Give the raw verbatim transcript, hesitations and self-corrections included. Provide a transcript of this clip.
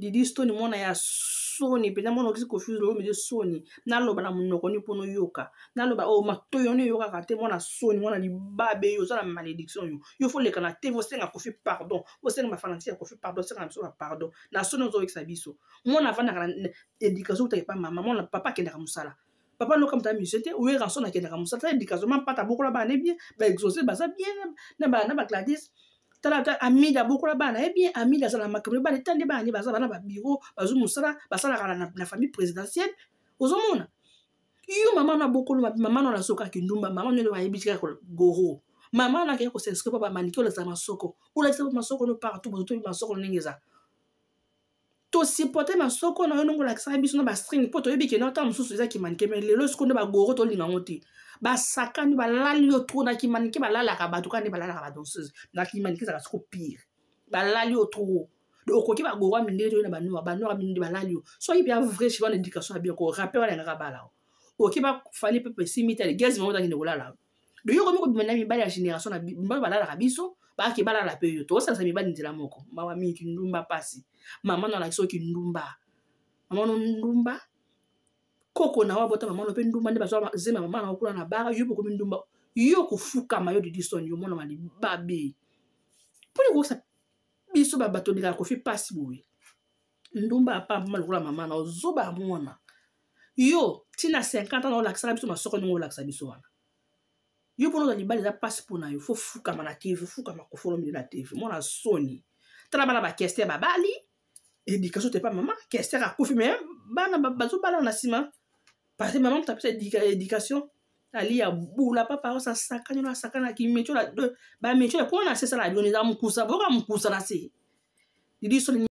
Didi Stone mwana ya soni pena mwana okisi confuse lo me de soni na loba na munoko ni pono yoka na loba o matoyo ni yoka kate mwana soni mwana libabe yo za la malédiction yo yo faut le kana te vo senga kofi pardon vo senga ma fanatique kofi pardon senga na pardon na soni zo ekisa biso mwana vana kana éducation ta pas maman mwana papa kenda musala papa no comme ta musete ou rançon na kenda musala éducation même pas ta beaucoup la bana bien ba exaucer ba ça bien na ba na ba Gladys tala ami da beaucoup la bana eh bien ami da la makambo ba tande ba ni ba za bana ba bureau ba zu musala ba sala kana na famille présidentielle ozomona yo maman na beaucoup maman na soka kindumba maman ne ba yebika ko goro maman na ko s'inscrire ba maniko la masoko ou la masoko no partout bo to masoko ningeza to supporter masoko na yo la kisa biso na ba string poto yebike na ta mususu za ki manike mais lelo siko ne ba goro to linga ngoti ba sakani ba lali yo trop na ki manike ba lala ka ba to kan ba lala ka ba danseuse na ki manike ça siko pire ba lali yo trop de okoki ba goro mindele to na ba noa ba noa mindele ba lali yo so il bien vrai chez l'éducation bien ko rappel wala ngaba la oki ba fali pepe simiter gaz mo ta ki ne lala de yo ko mi na mi ba la génération na ba lala ka biso ba ki ba lala pe yo to ça ça mi ba ndila moko mawa mi ki ndumba pasi maman na la soki ndumba maman no ndumba koko na wabota maman no pe ndumba nde bazo zema maman na okula na bara yo ko ndumba yo ko fuka mayo Didi Stone yo mona mali babe pour ko sa biso ba bato dika ko fi pasi bowe ndumba pa maman okula maman na zoba mona yo tina cinquante ans la ksa biso masoko ngo la ksa biso wana yo pono da libali za pasi pona yo fo fuka mana T V fuka makofolo mi la T V mona soni trabala ba keste ba bali éducation te pas maman keste ka kofi mais bana bazo bala na sima parce que maman t'a peut éducation ali ya bula papa sa sakana na sakana ki mecho la ba mecho ko na c'est ça la doni za mukusa boka mukusa na se Didi Stone